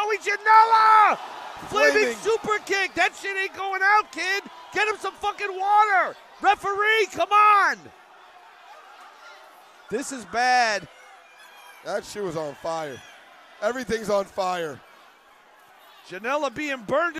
Joey Janela! Flaming super kick. That shit ain't going out, kid. Get him some fucking water. Referee, come on. This is bad. That shit was on fire. Everything's on fire. Janela being burned